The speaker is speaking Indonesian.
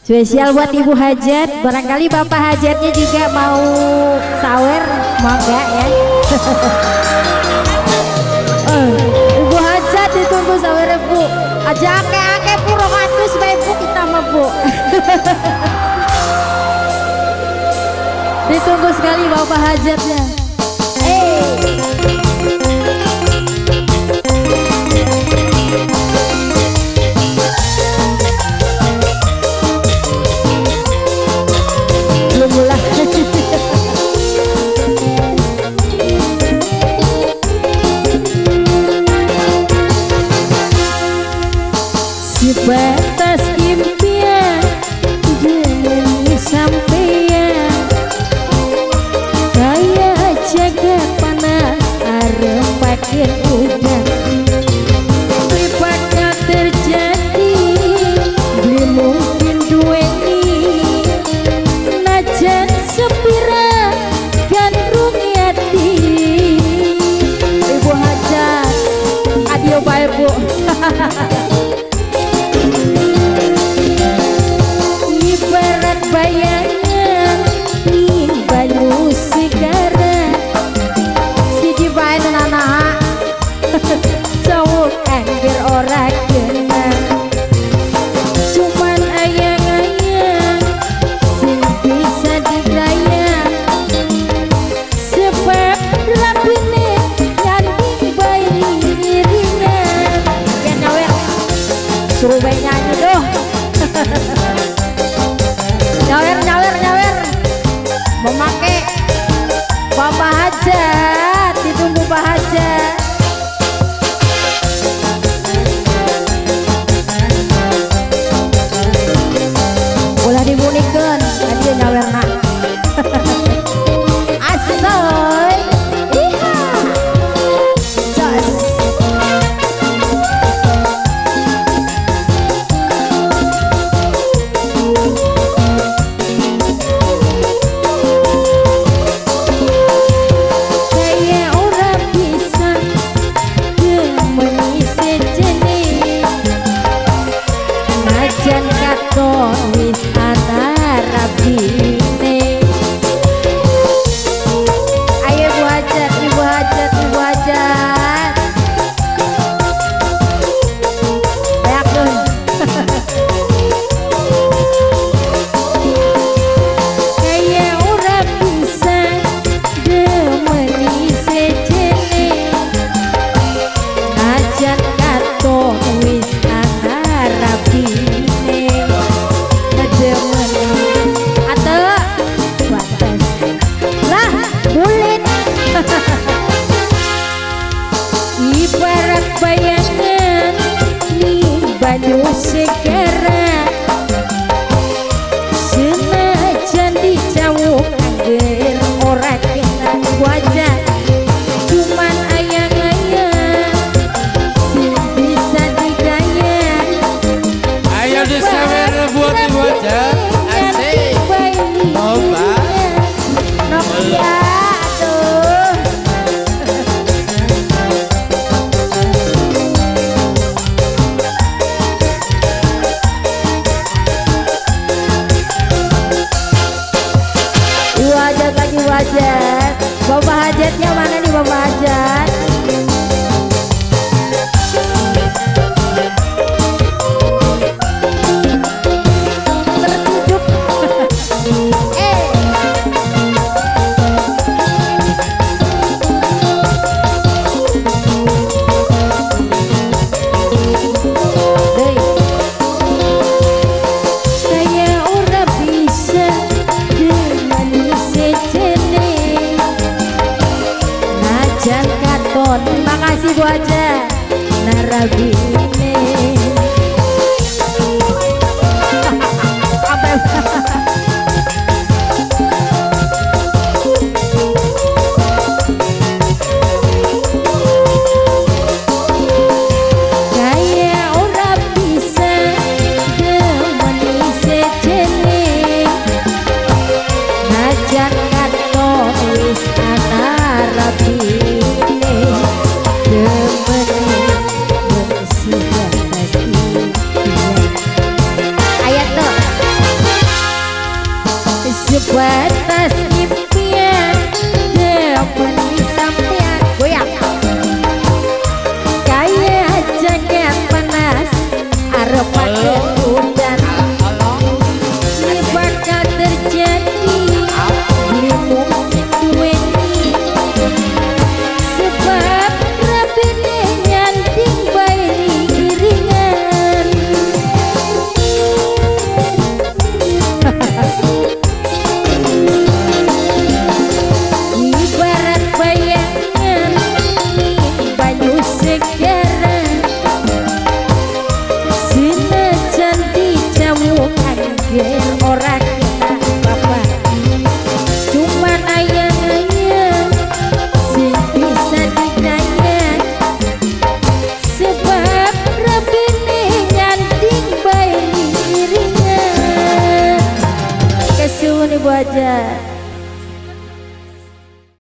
Spesial buat ibu hajat, barangkali bapak hajatnya juga mau sawer, mangga ya. Ibu hajat ditunggu sawer bu, aja ake puro katus baik bu kita mah bu. Ditunggu sekali bapak hajatnya. Batas impian jangan sampean kayak jaga panas arem makin udah libatnya terjadi belum mungkin duweni najan sepira gandrung yati. Ibu hajat adio bae bu. Ibarat bayangan ning banyu sigara Siji bae nana cowok anggir ora kena cuman ayang-ayang sing bisa digaya sebab rapine nyanyi bae iringan ya nyawer suruh bae nyanyi doh. nyawer memakai bapak hajat, ditunggu pak hajat. Boleh dibunyikan tadi nyawer nak. Asoy iha jos. wis ana rabine. Ayo ibu hajat, ibu hajat, ibu hajat. Bayakun. Kaya ora bisa demeni sejene najan katon wis ana rabine. Ibarat bayangan ning banyu segara senajan dicawuk angger ora kena wajah cuman ayang-ayang sing bisa digaya. Ayo disawer buat wajah asik coba Nokia. Hajat, bapak hajatnya mana nih bapak hajat? Tertutup. Saya ora bisa dengan sejene najan katon. Terima kasih Bu Hajat. Narabine kaya ora bisa demeni sejene najan katon wis ana rabine demeni aja.